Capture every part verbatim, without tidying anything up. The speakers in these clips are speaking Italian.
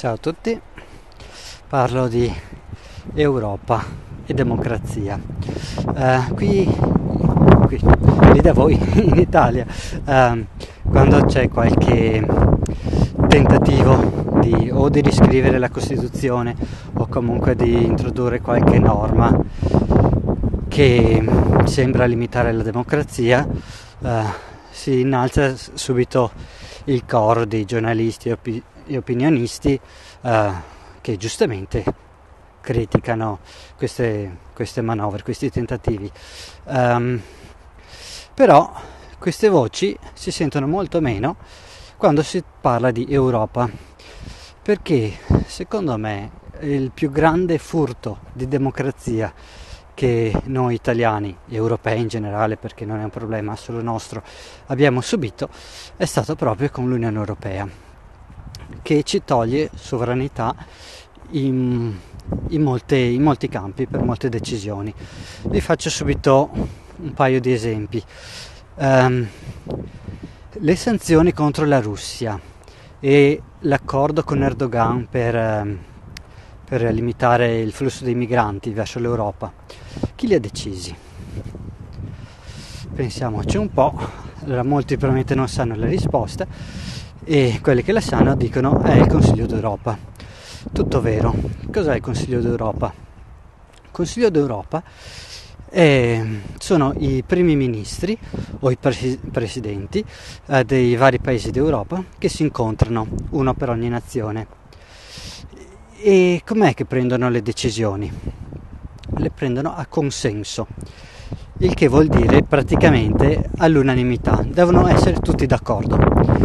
Ciao a tutti, parlo di Europa e democrazia. Eh, qui, qui, lì da voi in Italia, eh, quando c'è qualche tentativo di, o di riscrivere la Costituzione o comunque di introdurre qualche norma che sembra limitare la democrazia, eh, si innalza subito il coro di giornalisti e, opi- e opinionisti eh, che giustamente criticano queste, queste manovre, questi tentativi. Um, però queste voci si sentono molto meno quando si parla di Europa, perché secondo me il più grande furto di democrazia che noi italiani, europei in generale, perché non è un problema solo nostro, abbiamo subito è stato proprio con l'Unione Europea, che ci toglie sovranità in, in, molte, in molti campi, per molte decisioni. Vi faccio subito un paio di esempi. Um, le sanzioni contro la Russia e l'accordo con Erdogan per, um, per limitare il flusso dei migranti verso l'Europa, chi li ha decisi? Pensiamoci un po'. Allora, molti probabilmente non sanno la risposta e quelli che la sanno dicono è il Consiglio d'Europa. Tutto vero. Cos'è il Consiglio d'Europa? Il Consiglio d'Europa è, sono i primi ministri o i pres- presidenti eh, dei vari paesi d'Europa che si incontrano, uno per ogni nazione. E com'è che prendono le decisioni? Le prendono a consenso, il che vuol dire praticamente all'unanimità, devono essere tutti d'accordo.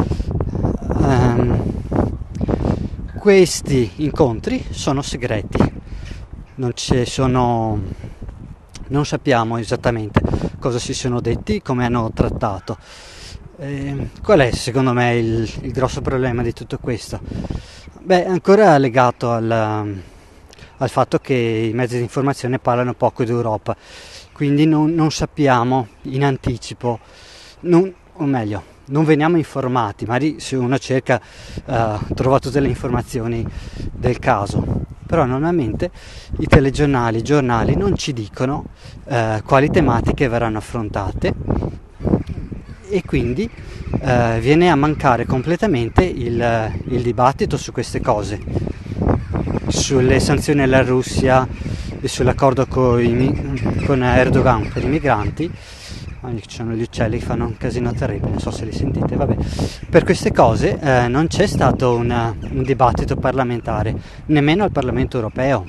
Um, questi incontri sono segreti, non ci sono, non sappiamo esattamente cosa si sono detti, come hanno trattato. Eh, qual è secondo me il, il grosso problema di tutto questo? Beh, ancora legato al, al fatto che i mezzi di informazione parlano poco d'Europa, quindi non, non sappiamo in anticipo, non, o meglio, non veniamo informati, magari se uno cerca uh, trova tutte le informazioni del caso, però normalmente i telegiornali, i giornali non ci dicono uh, quali tematiche verranno affrontate e quindi uh, viene a mancare completamente il, il dibattito su queste cose, sulle sanzioni alla Russia e sull'accordo con, i, con Erdogan per i migranti. Ci sono gli uccelli che fanno un casino terribile, non so se li sentite, vabbè. Per queste cose eh, non c'è stato una, un dibattito parlamentare, nemmeno al Parlamento europeo.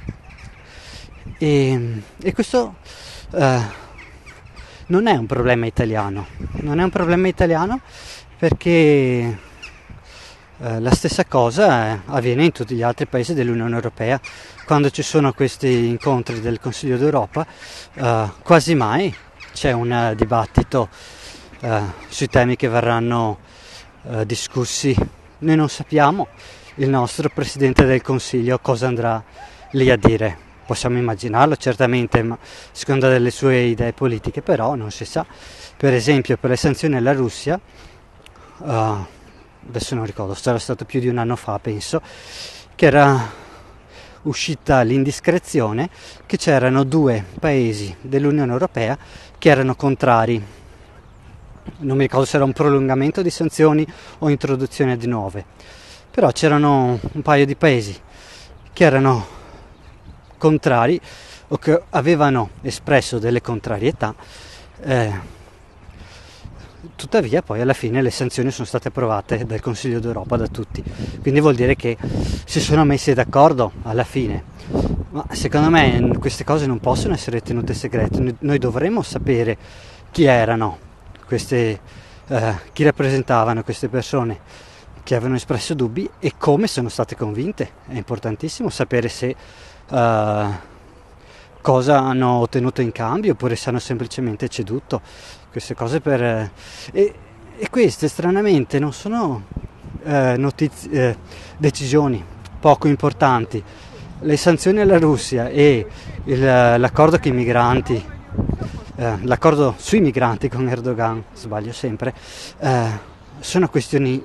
E, e questo eh, non è un problema italiano, non è un problema italiano perché eh, la stessa cosa eh, avviene in tutti gli altri paesi dell'Unione Europea. Quando ci sono questi incontri del Consiglio d'Europa, eh, quasi mai c'è un uh, dibattito uh, sui temi che verranno uh, discussi. Noi non sappiamo il nostro Presidente del Consiglio cosa andrà lì a dire. Possiamo immaginarlo certamente, ma secondo delle sue idee politiche, però non si sa. Per esempio per le sanzioni alla Russia, uh, adesso non ricordo, sarà stato più di un anno fa penso, che era uscita l'indiscrezione che c'erano due paesi dell'Unione Europea che erano contrari, non mi ricordo se era un prolungamento di sanzioni o introduzione di nuove, però c'erano un paio di paesi che erano contrari o che avevano espresso delle contrarietà, eh, tuttavia poi alla fine le sanzioni sono state approvate dal Consiglio d'Europa da tutti, quindi vuol dire che si sono messi d'accordo alla fine. Ma secondo me queste cose non possono essere tenute segrete, noi dovremmo sapere chi erano queste, eh, chi rappresentavano queste persone che avevano espresso dubbi e come sono state convinte. È importantissimo sapere se eh, cosa hanno ottenuto in cambio oppure se hanno semplicemente ceduto. Queste cose per eh, e, e queste stranamente non sono eh, notizie, eh, decisioni poco importanti. Le sanzioni alla Russia e il, l'accordo con i migranti, eh, l'accordo sui migranti con Erdogan, sbaglio sempre, eh, sono questioni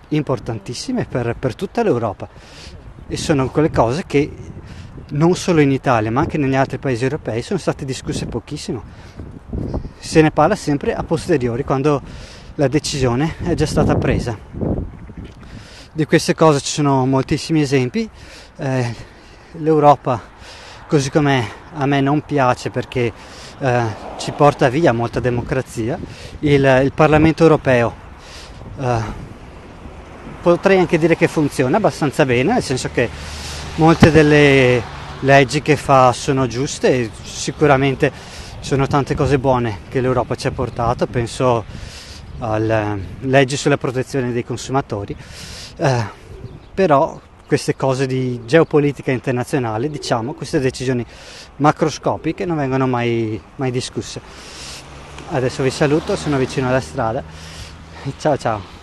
importantissime per, per tutta l'Europa, e sono quelle cose che non solo in Italia ma anche negli altri paesi europei sono state discusse pochissimo. Se ne parla sempre a posteriori, quando la decisione è già stata presa. Di queste cose ci sono moltissimi esempi. Eh, l'Europa così com'è a me non piace, perché eh, ci porta via molta democrazia. Il, il Parlamento europeo eh, potrei anche dire che funziona abbastanza bene, nel senso che molte delle leggi che fa sono giuste, e sicuramente sono tante cose buone che l'Europa ci ha portato. Penso alle leggi sulla protezione dei consumatori, eh, però queste cose di geopolitica internazionale, diciamo, queste decisioni macroscopiche non vengono mai, mai discusse. Adesso vi saluto, sono vicino alla strada. Ciao ciao.